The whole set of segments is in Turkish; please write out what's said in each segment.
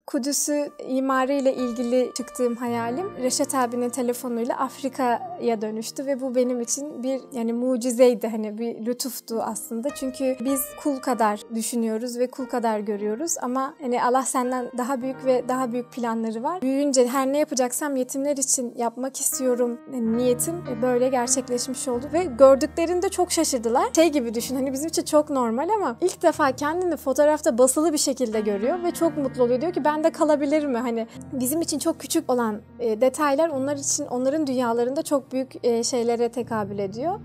Kudüs'ü imarıyla ilgili çıktığım hayalim Reşat abinin telefonuyla Afrika'ya dönüştü ve bu benim için bir mucizeydi, bir lütuftu aslında. Çünkü biz kul kadar düşünüyoruz ve kul kadar görüyoruz ama Allah senden daha büyük ve daha büyük planları var. Büyüyünce her ne yapacaksam yetimler için yapmak istiyorum niyetim böyle gerçekleşmiş oldu ve gördüklerinde çok şaşırdılar. Gibi düşün, bizim için çok normal ama ilk defa kendini fotoğrafta basılı bir şekilde görüyor ve çok mutlu oluyor. Diyor ki ben de kalabilir mi? Bizim için çok küçük olan detaylar onlar için, onların dünyalarında çok büyük şeylere tekabül ediyor.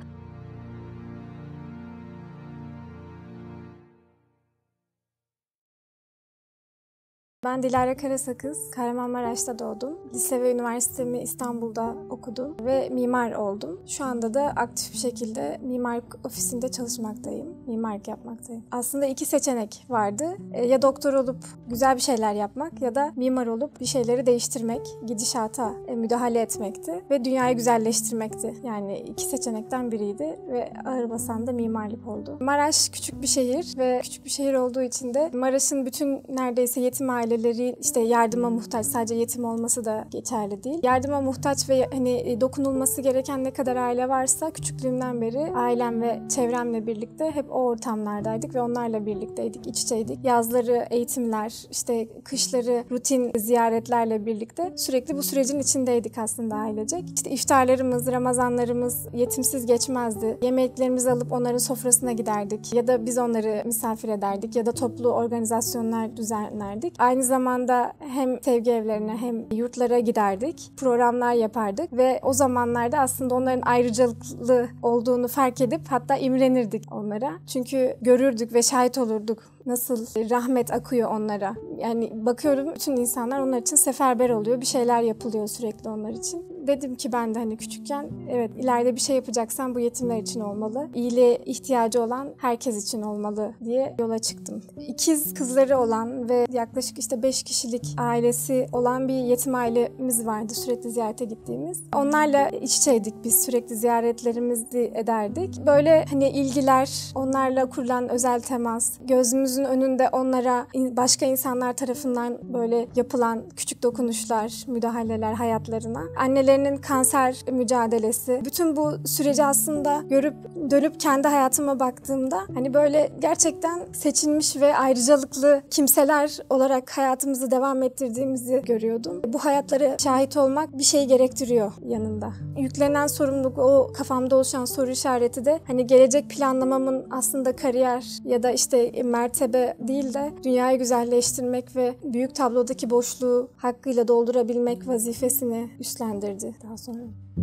Ben Dilara Karasakız, Kahramanmaraş'ta doğdum. Lise ve üniversitemi İstanbul'da okudum ve mimar oldum. Şu anda da aktif bir şekilde mimarlık ofisinde çalışmaktayım, mimarlık yapmaktayım. Aslında iki seçenek vardı. Ya doktor olup güzel bir şeyler yapmak ya da mimar olup bir şeyleri değiştirmek, gidişata müdahale etmekti ve dünyayı güzelleştirmekti. Yani iki seçenekten biriydi ve ağır basan da mimarlık oldu. Maraş küçük bir şehir ve küçük bir şehir olduğu için de Maraş'ın bütün neredeyse yetim aileleri yardıma muhtaç, sadece yetim olması da geçerli değil. Yardıma muhtaç ve dokunulması gereken ne kadar aile varsa küçüklüğümden beri ailem ve çevremle birlikte hep o ortamlardaydık ve onlarla birlikteydik, iç içeydik. Yazları eğitimler, kışları rutin ziyaretlerle birlikte sürekli bu sürecin içindeydik aslında ailecek. İftarlarımız, Ramazanlarımız yetimsiz geçmezdi. Yemeklerimizi alıp onların sofrasına giderdik ya da biz onları misafir ederdik ya da toplu organizasyonlar düzenlerdik. Aynı zamanda hem sevgi evlerine hem yurtlara giderdik, programlar yapardık ve o zamanlarda aslında onların ayrıcalıklı olduğunu fark edip hatta imrenirdik onlara. Çünkü görürdük ve şahit olurduk nasıl rahmet akıyor onlara. Yani bakıyorum bütün insanlar onlar için seferber oluyor, bir şeyler yapılıyor sürekli onlar için. Dedim ki ben de küçükken evet ileride bir şey yapacaksam bu yetimler için olmalı. İyiliğe ihtiyacı olan herkes için olmalı diye yola çıktım. İkiz kızları olan ve yaklaşık 5 kişilik ailesi olan bir yetim ailemiz vardı sürekli ziyarete gittiğimiz. Onlarla iç içeydik biz, sürekli ziyaretlerimizi ederdik. Böyle ilgiler, onlarla kurulan özel temas, gözümüzün önünde onlara başka insanlar tarafından böyle yapılan küçük dokunuşlar, müdahaleler hayatlarına. Annelerinin kanser mücadelesi. Bütün bu süreci aslında görüp dönüp kendi hayatıma baktığımda böyle gerçekten seçilmiş ve ayrıcalıklı kimseler olarak hayatımızı devam ettirdiğimizi görüyordum. Bu hayatlara şahit olmak bir şey gerektiriyor yanında. Yüklenen sorumluluk, o kafamda oluşan soru işareti de gelecek planlamamın aslında kariyer ya da mertebe değil de dünyayı güzelleştirmek ve büyük tablodaki boşluğu hakkıyla doldurabilmek vazifesini üstlendirdi daha sonra.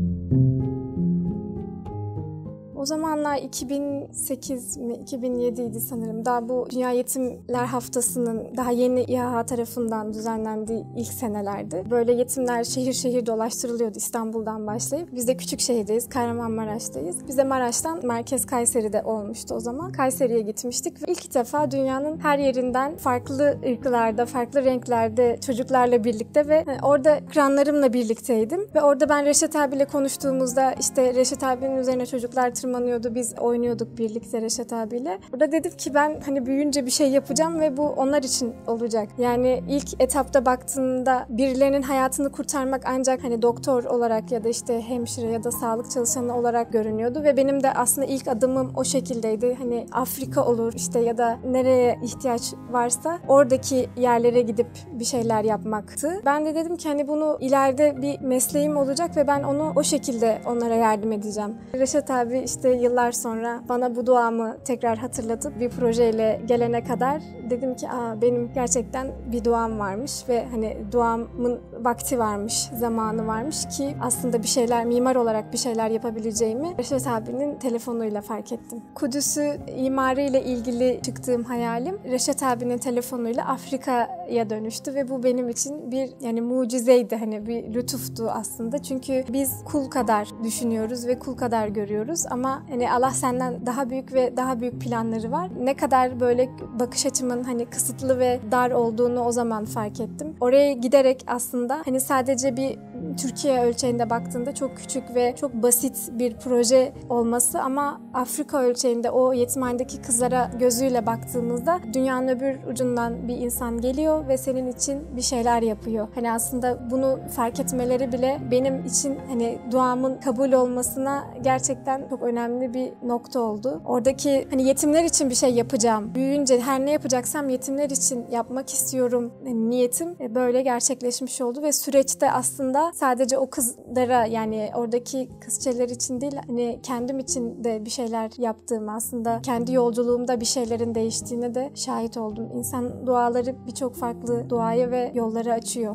O zamanlar 2008 mi 2007 idi sanırım. Daha bu Dünya Yetimler Haftası'nın daha yeni İHA tarafından düzenlendiği ilk senelerdi. Böyle yetimler şehir şehir dolaştırılıyordu İstanbul'dan başlayıp. Biz de küçük şehirdeyiz, Kahramanmaraş'tayız. Biz de Maraş'tan merkez Kayseri'de olmuştu o zaman. Kayseri'ye gitmiştik ve ilk defa dünyanın her yerinden farklı ırklarda, farklı renklerde çocuklarla birlikte ve orada akranlarımla birlikteydim. Ve orada ben Reşat abiyle konuştuğumuzda Reşat abinin üzerine çocuklar tırmanıyordu, biz oynuyorduk birlikte Reşat abiyle. Burada dedim ki ben büyüyünce bir şey yapacağım ve bu onlar için olacak. Yani ilk etapta baktığımda birilerinin hayatını kurtarmak ancak doktor olarak ya da hemşire ya da sağlık çalışanı olarak görünüyordu ve benim de aslında ilk adımım o şekildeydi. Afrika olur ya da nereye ihtiyaç varsa oradaki yerlere gidip bir şeyler yapmaktı. Ben de dedim ki bunu ileride bir mesleğim olacak ve ben onu o şekilde onlara yardım edeceğim. Reşat abi yıllar sonra bana bu duamı tekrar hatırlatıp bir projeyle gelene kadar dedim ki benim gerçekten bir duam varmış ve duamın vakti varmış, zamanı varmış ki aslında bir şeyler, mimar olarak bir şeyler yapabileceğimi Reşat abinin telefonuyla fark ettim. Kudüs'ü imarıyla ilgili çıktığım hayalim Reşat abinin telefonuyla Afrika'ya dönüştü ve bu benim için bir mucizeydi, bir lütuftu aslında. Çünkü biz kul kadar düşünüyoruz ve kul kadar görüyoruz ama Allah senden daha büyük ve daha büyük planları var. Ne kadar böyle bakış açımın kısıtlı ve dar olduğunu o zaman fark ettim. Oraya giderek aslında sadece bir Türkiye ölçeğinde baktığında çok küçük ve çok basit bir proje olması ama Afrika ölçeğinde o yetimhanedeki kızlara gözüyle baktığımızda dünyanın öbür ucundan bir insan geliyor ve senin için bir şeyler yapıyor. Hani aslında bunu fark etmeleri bile benim için hani duamın kabul olmasına gerçekten çok önemli bir nokta oldu. Oradaki hani yetimler için bir şey yapacağım. Büyüyünce her ne yapacaksam yetimler için yapmak istiyorum niyetim böyle gerçekleşmiş oldu ve süreçte aslında sadece o kızlara, yani oradaki kızçeler için değil, hani kendim için de bir şeyler yaptığım, aslında kendi yolculuğumda bir şeylerin değiştiğine de şahit oldum. İnsan duaları birçok farklı duaya ve yolları açıyor.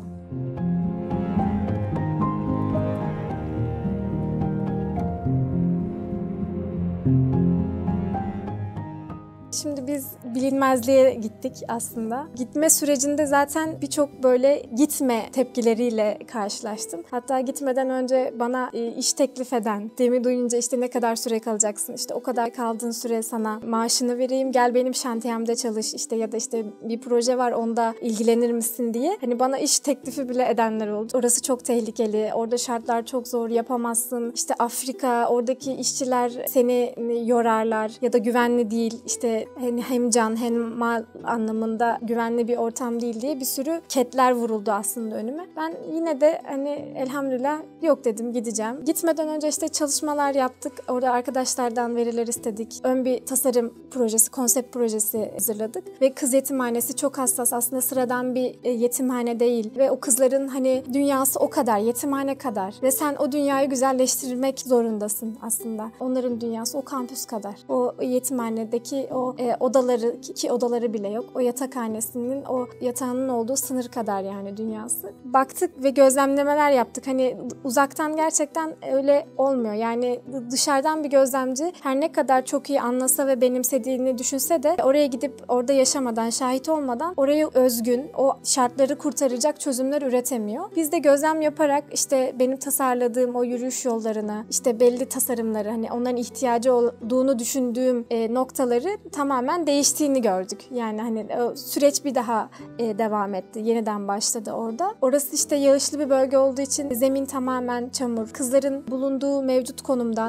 Şimdi biz bilinmezliğe gittik aslında. Gitme sürecinde zaten birçok böyle gitme tepkileriyle karşılaştım. Hatta gitmeden önce bana iş teklif eden, demi duyunca işte ne kadar süre kalacaksın, işte o kadar kaldığın süre sana maaşını vereyim, gel benim şantiyemde çalış işte, ya da işte bir proje var onda ilgilenir misin diye. Hani bana iş teklifi bile edenler oldu. Orası çok tehlikeli, orada şartlar çok zor, yapamazsın. İşte Afrika, oradaki işçiler seni yorarlar ya da güvenli değil, işte hem can hem mal anlamında güvenli bir ortam değil diye bir sürü ketler vuruldu aslında önüme. Ben yine de hani elhamdülillah yok dedim, gideceğim. Gitmeden önce işte çalışmalar yaptık. Orada arkadaşlardan veriler istedik. Ön bir tasarım projesi, konsept projesi hazırladık. Ve kız yetimhanesi çok hassas. Aslında sıradan bir yetimhane değil. Ve o kızların hani dünyası o kadar, yetimhane kadar. Ve sen o dünyayı güzelleştirmek zorundasın aslında. Onların dünyası o kampüs kadar. O yetimhanedeki o odaları, ki odaları bile yok. O yatakhanesinin, o yatağının olduğu sınır kadar yani dünyası. Baktık ve gözlemlemeler yaptık. Hani uzaktan gerçekten öyle olmuyor. Yani dışarıdan bir gözlemci her ne kadar çok iyi anlasa ve benimsediğini düşünse de oraya gidip orada yaşamadan, şahit olmadan oraya özgün, o şartları kurtaracak çözümler üretemiyor. Biz de gözlem yaparak işte benim tasarladığım o yürüyüş yollarını, işte belli tasarımları, hani onların ihtiyacı olduğunu düşündüğüm noktaları tamamen değiştiğini gördük. Yani hani süreç bir daha devam etti. Yeniden başladı orada. Orası işte yağışlı bir bölge olduğu için zemin tamamen çamur. Kızların bulunduğu mevcut konumdan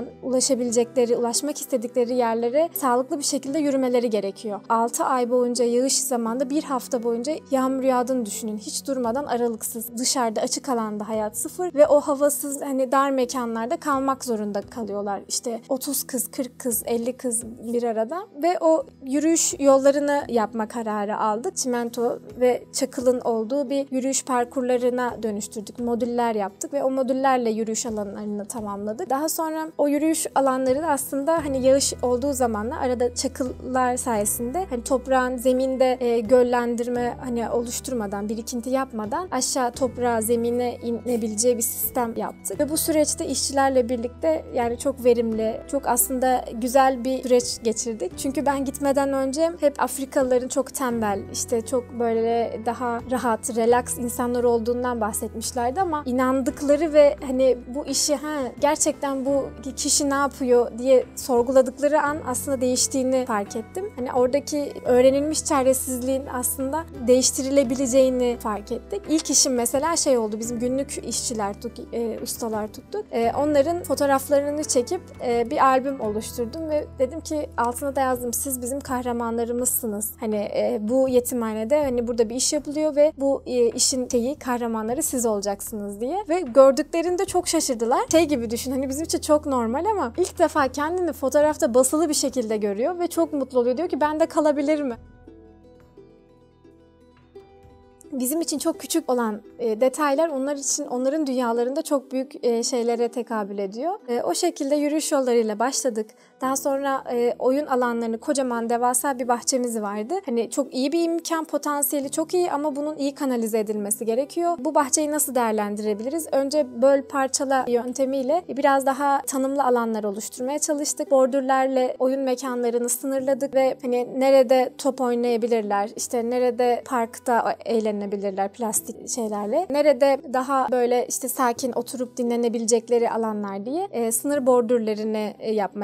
ulaşmak istedikleri yerlere sağlıklı bir şekilde yürümeleri gerekiyor. 6 ay boyunca yağış zamanında bir hafta boyunca yağmur yağdığını düşünün. Hiç durmadan aralıksız. Dışarıda açık alanda hayat sıfır ve o havasız hani dar mekanlarda kalmak zorunda kalıyorlar. İşte 30 kız, 40 kız, 50 kız bir arada ve o yürüyüş yollarını yapma kararı aldık. Çimento ve çakılın olduğu bir yürüyüş parkurlarına dönüştürdük. Modüller yaptık ve o modüllerle yürüyüş alanlarını tamamladık. Daha sonra o yürüyüş alanları da aslında hani yağış olduğu zamanla arada çakıllar sayesinde hani toprağın zeminde göllendirme hani oluşturmadan, birikinti yapmadan aşağı toprağa, zemine inebileceği bir sistem yaptık. Ve bu süreçte işçilerle birlikte yani çok verimli, çok aslında güzel bir süreç geçirdik. Çünkü ben gitmeden önce hep Afrikalıların çok tembel, işte çok böyle daha rahat, relax insanlar olduğundan bahsetmişlerdi ama inandıkları ve hani bu işi gerçekten bu kişi ne yapıyor diye sorguladıkları an aslında değiştiğini fark ettim. Hani oradaki öğrenilmiş çaresizliğin aslında değiştirilebileceğini fark ettik. İlk işim mesela oldu, bizim günlük işçiler ustalar tuttuk. Onların fotoğraflarını çekip bir albüm oluşturdum ve dedim ki altına da yazdım, siz bizim kahramanlarımızsınız. Hani bu yetimhanede hani burada bir iş yapılıyor ve bu işin kahramanları siz olacaksınız diye. Ve gördüklerinde çok şaşırdılar. Gibi düşün, hani bizim için çok normal ama ilk defa kendini fotoğrafta basılı bir şekilde görüyor ve çok mutlu oluyor. Diyor ki ben de kalabilir mi? Bizim için çok küçük olan detaylar onlar için, onların dünyalarında çok büyük şeylere tekabül ediyor. O şekilde yürüyüş yollarıyla başladık. Daha sonra oyun alanlarını, kocaman devasa bir bahçemiz vardı. Hani çok iyi bir imkan, potansiyeli çok iyi ama bunun iyi kanalize edilmesi gerekiyor. Bu bahçeyi nasıl değerlendirebiliriz? Önce böl parçala yöntemiyle biraz daha tanımlı alanlar oluşturmaya çalıştık. Bordürlerle oyun mekanlarını sınırladık ve hani nerede top oynayabilirler, işte nerede parkta eğlenebilirler plastik şeylerle, nerede daha böyle işte sakin oturup dinlenebilecekleri alanlar diye sınır bordürlerini yapmaya karar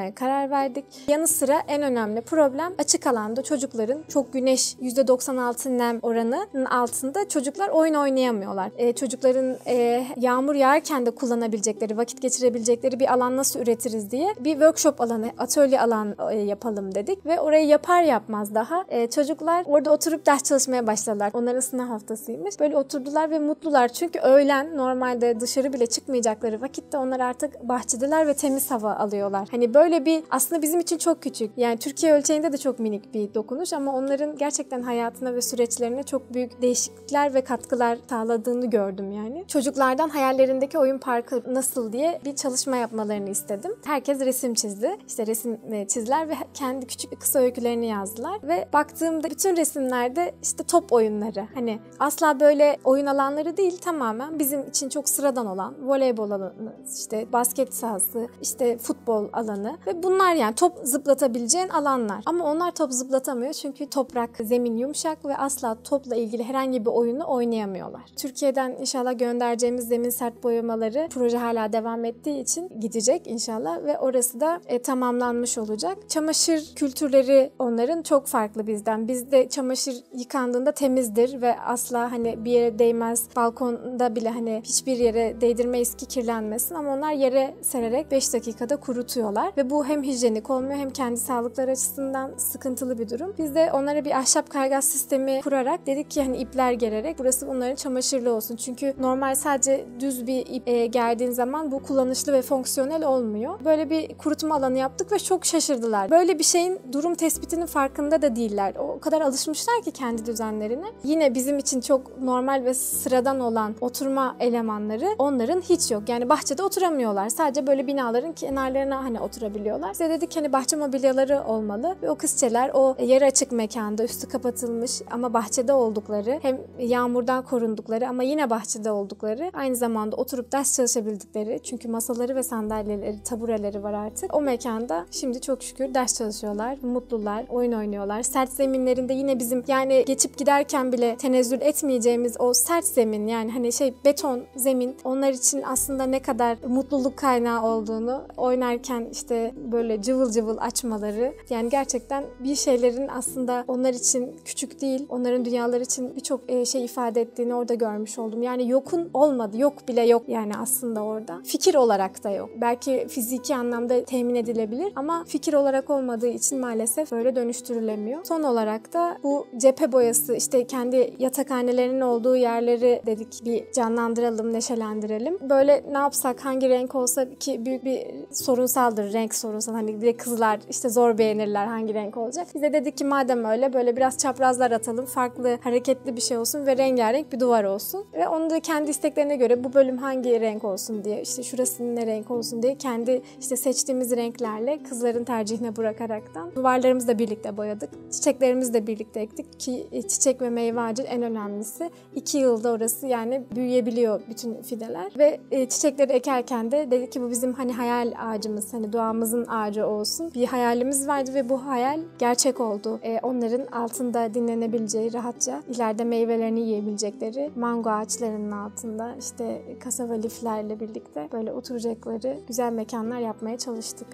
karar verdik. Yanı sıra en önemli problem açık alanda çocukların çok güneş %96 nem oranının altında çocuklar oyun oynayamıyorlar. Çocukların yağmur yağarken de kullanabilecekleri, vakit geçirebilecekleri bir alan nasıl üretiriz diye bir workshop alanı, atölye alan yapalım dedik ve orayı yapar yapmaz daha çocuklar orada oturup ders çalışmaya başladılar. Onların sınav haftasıymış. Böyle oturdular ve mutlular. Çünkü öğlen normalde dışarı bile çıkmayacakları vakitte onlar artık bahçedeler ve temiz hava alıyorlar. Hani böyle bir aslında bizim için çok küçük. Yani Türkiye ölçeğinde de çok minik bir dokunuş ama onların gerçekten hayatına ve süreçlerine çok büyük değişiklikler ve katkılar sağladığını gördüm yani. Çocuklardan hayallerindeki oyun parkı nasıl diye bir çalışma yapmalarını istedim. Herkes resim çizdi. İşte resim çizdiler ve kendi küçük kısa öykülerini yazdılar ve baktığımda bütün resimlerde işte top oyunları. Hani asla böyle oyun alanları değil, tamamen bizim için çok sıradan olan voleybol alanı, işte basket sahası, işte futbol alanı ve bunlar yani top zıplatabileceğin alanlar. Ama onlar top zıplatamıyor çünkü toprak, zemin yumuşak ve asla topla ilgili herhangi bir oyunu oynayamıyorlar. Türkiye'den inşallah göndereceğimiz zemin sert boyamaları proje hala devam ettiği için gidecek inşallah ve orası da tamamlanmış olacak. Çamaşır kültürleri onların çok farklı bizden. Bizde çamaşır yıkandığında temizdir ve asla hani bir yere değmez. Balkonda bile hani hiçbir yere değdirmeyiz ki kirlenmesin ama onlar yere sererek 5 dakikada kurutuyorlar ve bu hem hijyenik olmuyor hem kendi sağlıkları açısından sıkıntılı bir durum. Biz de onlara bir ahşap kaygaz sistemi kurarak dedik ki hani ipler gererek burası onların çamaşırlı olsun. Çünkü normal sadece düz bir ip gerdiğin zaman bu kullanışlı ve fonksiyonel olmuyor. Böyle bir kurutma alanı yaptık ve çok şaşırdılar. Böyle bir şeyin durum tespitinin farkında da değiller. O kadar alışmışlar ki kendi düzenlerine. Yine bizim için çok normal ve sıradan olan oturma elemanları onların hiç yok. Yani bahçede oturamıyorlar. Sadece böyle binaların kenarlarına hani oturabiliyorlar. Size dedik hani bahçe mobilyaları olmalı ve o kızçeler o yarı açık mekanda üstü kapatılmış ama bahçede oldukları, hem yağmurdan korundukları ama yine bahçede oldukları, aynı zamanda oturup ders çalışabildikleri, çünkü masaları ve sandalyeleri, tabureleri var artık. O mekanda şimdi çok şükür ders çalışıyorlar, mutlular, oyun oynuyorlar. Sert zeminlerinde yine bizim yani geçip giderken bile tenezzül etmeyeceğimiz o sert zemin, yani hani beton zemin onlar için aslında ne kadar mutluluk kaynağı olduğunu oynarken işte böyle cıvıl cıvıl açmaları, yani gerçekten bir şeylerin aslında onlar için küçük değil, onların dünyaları için birçok şey ifade ettiğini orada görmüş oldum. Yani yokun olmadı, yok bile yok yani aslında orada. Fikir olarak da yok. Belki fiziki anlamda temin edilebilir ama fikir olarak olmadığı için maalesef böyle dönüştürülemiyor. Son olarak da bu cephe boyası, işte kendi yatakhanelerinin olduğu yerleri dedik bir canlandıralım, neşelendirelim. Böyle ne yapsak, hangi renk olsa, ki büyük bir sorunsaldır renk sorunsal. Hani bir de kızlar işte zor beğenirler hangi renk olacak. Biz de dedik ki madem öyle böyle biraz çaprazlar atalım, farklı hareketli bir şey olsun ve rengarenk bir duvar olsun. Ve onu da kendi isteklerine göre bu bölüm hangi renk olsun diye, işte şurasının ne renk olsun diye kendi işte seçtiğimiz renklerle kızların tercihine bırakaraktan duvarlarımızı da birlikte boyadık. Çiçeklerimizi de birlikte ektik ki çiçek ve meyve ağacı en önemlisi. 2 yılda orası yani büyüyebiliyor bütün fideler ve çiçekleri ekerken de dedik ki bu bizim hani hayal ağacımız, hani duamızın ağacı olsun. Bir hayalimiz vardı ve bu hayal gerçek oldu. Onların altında dinlenebileceği, rahatça ileride meyvelerini yiyebilecekleri mango ağaçlarının altında işte kasava liflerle birlikte böyle oturacakları güzel mekanlar yapmaya çalıştık.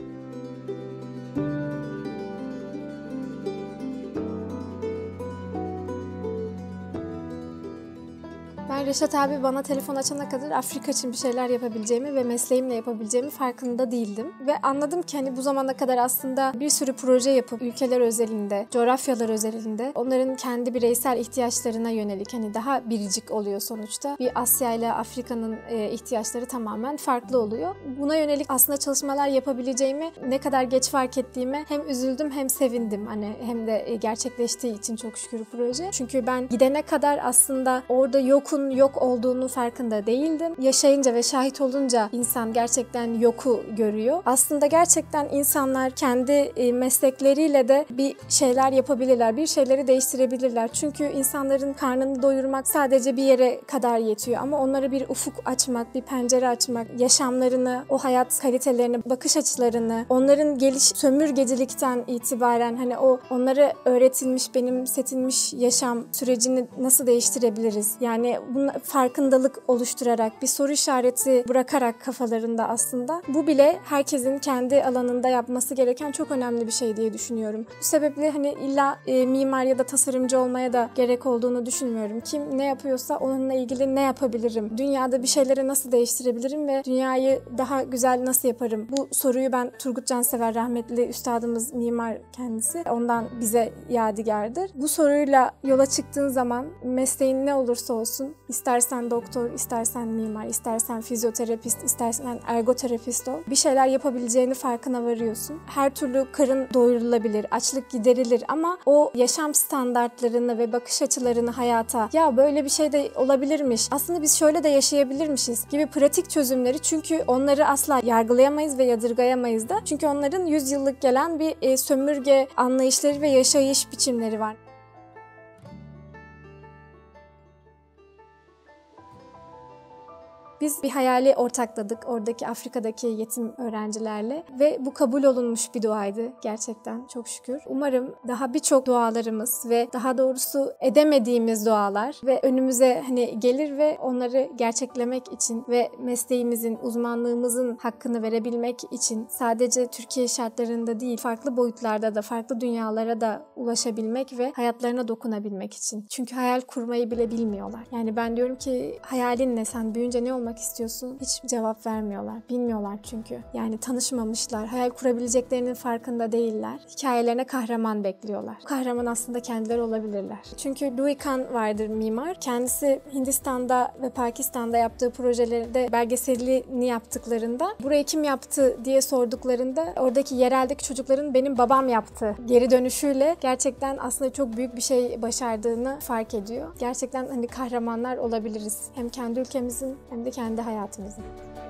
Ben Reşat abi bana telefon açana kadar Afrika için bir şeyler yapabileceğimi ve mesleğimle yapabileceğimi farkında değildim. Ve anladım ki hani bu zamana kadar aslında bir sürü proje yapıp ülkeler özelinde, coğrafyalar özelinde onların kendi bireysel ihtiyaçlarına yönelik, hani daha biricik oluyor sonuçta. Bir Asya ile Afrika'nın ihtiyaçları tamamen farklı oluyor. Buna yönelik aslında çalışmalar yapabileceğimi ne kadar geç fark ettiğime hem üzüldüm hem sevindim. Hani hem de gerçekleştiği için çok şükür proje. Çünkü ben gidene kadar aslında orada yokun yok olduğunu farkında değildim. Yaşayınca ve şahit olunca insan gerçekten yoku görüyor. Aslında gerçekten insanlar kendi meslekleriyle de bir şeyler yapabilirler, bir şeyleri değiştirebilirler. Çünkü insanların karnını doyurmak sadece bir yere kadar yetiyor ama onlara bir ufuk açmak, bir pencere açmak, yaşamlarını, o hayat kalitelerini, bakış açılarını, onların sömürgecilikten itibaren hani o onlara öğretilmiş, benimsetilmiş yaşam sürecini nasıl değiştirebiliriz? Yani farkındalık oluşturarak, bir soru işareti bırakarak kafalarında aslında bu bile herkesin kendi alanında yapması gereken çok önemli bir şey diye düşünüyorum. Bu sebeple hani illa mimar ya da tasarımcı olmaya da gerek olduğunu düşünmüyorum. Kim ne yapıyorsa onunla ilgili ne yapabilirim? Dünyada bir şeyleri nasıl değiştirebilirim ve dünyayı daha güzel nasıl yaparım? Bu soruyu ben Turgut Cansever, rahmetli üstadımız, mimar kendisi, ondan bize yadigardır. Bu soruyla yola çıktığın zaman mesleğin ne olursa olsun, istersen doktor, istersen mimar, istersen fizyoterapist, istersen ergoterapist ol, bir şeyler yapabileceğini farkına varıyorsun. Her türlü karın doyurulabilir, açlık giderilir ama o yaşam standartlarını ve bakış açılarını hayata, ya böyle bir şey de olabilirmiş, aslında biz şöyle de yaşayabilirmişiz gibi pratik çözümleri, çünkü onları asla yargılayamayız ve yadırgayamayız da. Çünkü onların 100 yıllık gelen bir sömürge anlayışları ve yaşayış biçimleri var. Biz bir hayali ortakladık oradaki Afrika'daki yetim öğrencilerle ve bu kabul olunmuş bir duaydı gerçekten, çok şükür. Umarım daha birçok dualarımız ve daha doğrusu edemediğimiz dualar ve önümüze hani gelir ve onları gerçeklemek için ve mesleğimizin, uzmanlığımızın hakkını verebilmek için sadece Türkiye şartlarında değil, farklı boyutlarda da, farklı dünyalara da ulaşabilmek ve hayatlarına dokunabilmek için. Çünkü hayal kurmayı bile bilmiyorlar. Yani ben diyorum ki hayalin ne, sen büyüyünce ne olmak istiyorsun? Hiç cevap vermiyorlar. Bilmiyorlar çünkü. Yani tanışmamışlar. Hayal kurabileceklerinin farkında değiller. Hikayelerine kahraman bekliyorlar. Kahraman aslında kendileri olabilirler. Çünkü Louis Kahn vardır, mimar. Kendisi Hindistan'da ve Pakistan'da yaptığı projelerde belgeselini yaptıklarında burayı kim yaptı diye sorduklarında oradaki yereldeki çocukların benim babam yaptı geri dönüşüyle gerçekten aslında çok büyük bir şey başardığını fark ediyor. Gerçekten hani kahramanlar olabiliriz. Hem kendi ülkemizin hem de kendi hayatımızın.